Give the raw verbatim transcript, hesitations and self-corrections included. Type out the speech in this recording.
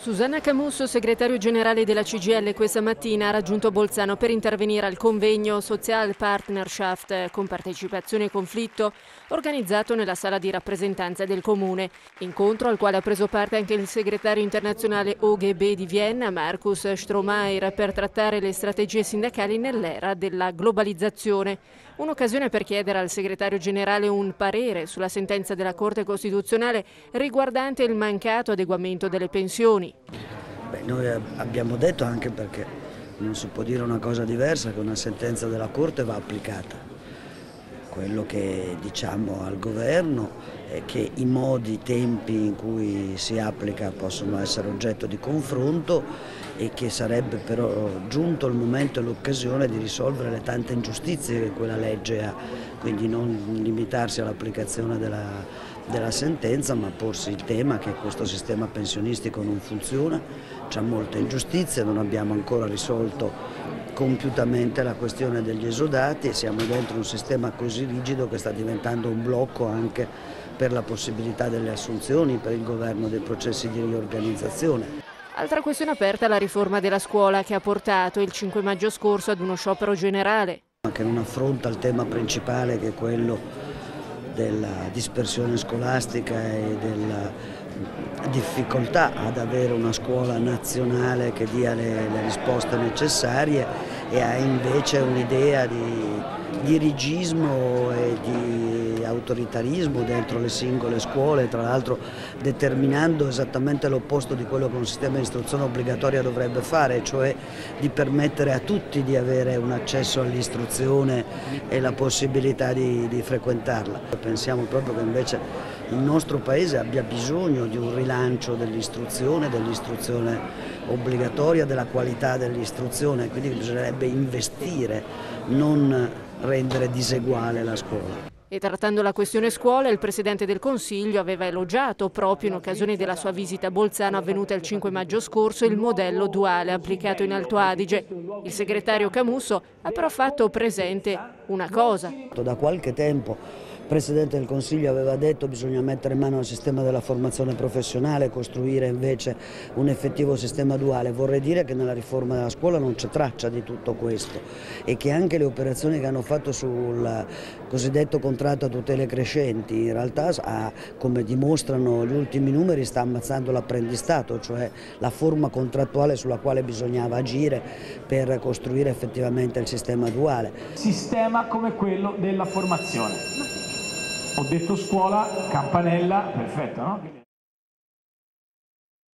Susanna Camusso, segretario generale della C G I L, questa mattina ha raggiunto Bolzano per intervenire al convegno Sozialpartnerschaft con partecipazione e conflitto organizzato nella sala di rappresentanza del Comune. Incontro al quale ha preso parte anche il segretario internazionale O G B di Vienna, Markus Strohmayer, per trattare le strategie sindacali nell'era della globalizzazione. Un'occasione per chiedere al segretario generale un parere sulla sentenza della Corte Costituzionale riguardante il mancato adeguamento delle pensioni. Beh, noi abbiamo detto, anche perché non si può dire una cosa diversa, che una sentenza della Corte va applicata. Quello che diciamo al governo è che i modi, i tempi in cui si applica possono essere oggetto di confronto e che sarebbe però giunto il momento e l'occasione di risolvere le tante ingiustizie che quella legge ha, quindi non limitarsi all'applicazione della, della sentenza, ma porsi il tema che questo sistema pensionistico non funziona, c'è molte ingiustizie, non abbiamo ancora risolto compiutamente la questione degli esodati e siamo dentro un sistema così rigido che sta diventando un blocco anche per la possibilità delle assunzioni, per il governo dei processi di riorganizzazione. Altra questione aperta è la riforma della scuola, che ha portato il cinque maggio scorso ad uno sciopero generale. Che non affronta il tema principale, che è quello della dispersione scolastica e della difficoltà ad avere una scuola nazionale che dia le, le risposte necessarie, e ha invece un'idea di dirigismo e di autoritarismo dentro le singole scuole, tra l'altro determinando esattamente l'opposto di quello che un sistema di istruzione obbligatoria dovrebbe fare, cioè di permettere a tutti di avere un accesso all'istruzione e la possibilità di, di frequentarla. Pensiamo proprio che invece il nostro Paese abbia bisogno di un rilancio dell'istruzione, dell'istruzione obbligatoria, della qualità dell'istruzione, quindi bisognerebbe investire, non rendere diseguale la scuola. E trattando la questione scuola, il Presidente del Consiglio aveva elogiato, proprio in occasione della sua visita a Bolzano avvenuta il cinque maggio scorso, il modello duale applicato in Alto Adige. Il segretario Camusso ha però fatto presente una cosa. Da qualche tempo il Presidente del Consiglio aveva detto che bisogna mettere mano al sistema della formazione professionale e costruire invece un effettivo sistema duale. Vorrei dire che nella riforma della scuola non c'è traccia di tutto questo e che anche le operazioni che hanno fatto sul cosiddetto contratto a tutele crescenti in realtà, come dimostrano gli ultimi numeri, sta ammazzando l'apprendistato, cioè la forma contrattuale sulla quale bisognava agire per costruire effettivamente il sistema duale. Sistema come quello della formazione. Ho detto scuola, campanella, perfetto, no?